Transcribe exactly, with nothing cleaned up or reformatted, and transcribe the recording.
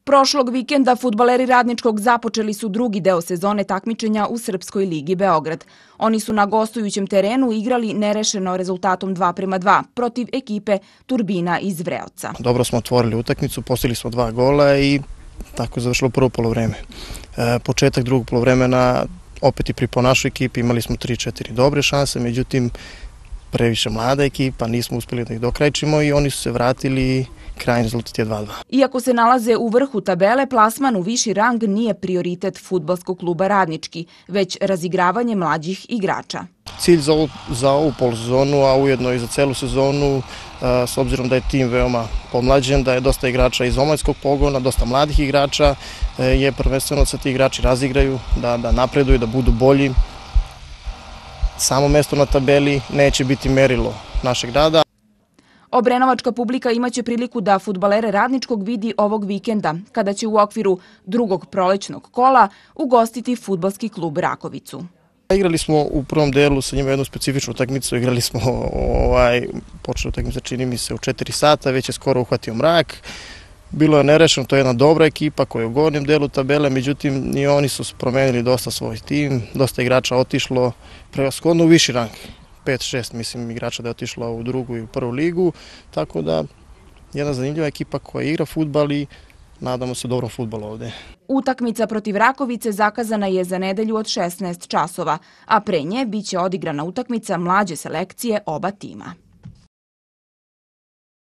Prošlog vikenda fudbaleri Radničkog započeli su drugi deo sezone takmičenja u Srpskoj ligi Beograd. Oni su na gostujućem terenu igrali nerešeno rezultatom dva prema dva protiv ekipe Turbina iz Vreoca. Dobro smo otvorili utakmicu, postigli smo dva gola i tako je završilo prvo poluvreme. E, početak drugog poluvremena opet i pri po našoj ekipi imali smo tri četiri dobre šanse, međutim previše mlada ekipa, nismo uspjeli da ih dokrajčimo i oni su se vratili. Krajnji rezultat je dva dva. Iako se nalaze u vrhu tabele, plasman u viši rang nije prioritet fudbalskog kluba Radnički, već razigravanje mlađih igrača. Cilj za ovu, za ovu polsezonu, a ujedno i za celu sezonu, a, s obzirom da je tim veoma pomlađen, da je dosta igrača iz omladinskog pogona, dosta mladih igrača, je prvenstveno da se ti igrači razigraju, da, da napreduju, da budu bolji. Samo mesto na tabeli neće biti merilo našeg rada. Obrenovačka publika imaće priliku da fudbalere Radničkog vidi ovog vikenda, kada će u okviru drugog prolećnog kola ugostiti fudbalski klub Rakovicu. Igrali smo u prvom delu sa njima jednu specifičnu utakmicu, igrali smo, ovaj, počeli utakmica čini mi se u četiri sata, već je skoro uhvatio mrak. Bilo je nerešeno, to je jedna dobra ekipa koja je u gornjem delu tabele, međutim i oni su promenili dosta svoj tim, dosta igrača otišlo prevashodno u viši rang. pet šest mislim igrača da je otišlo u drugu i u prvu ligu, tako da jedna zanimljiva ekipa koja igra fudbal i nadamo se dobrom fudbalu ovde. Utakmica protiv Rakovice zakazana je za nedelju od šesnaest časova, a pre nje biće odigrana utakmica mlađe selekcije oba tima.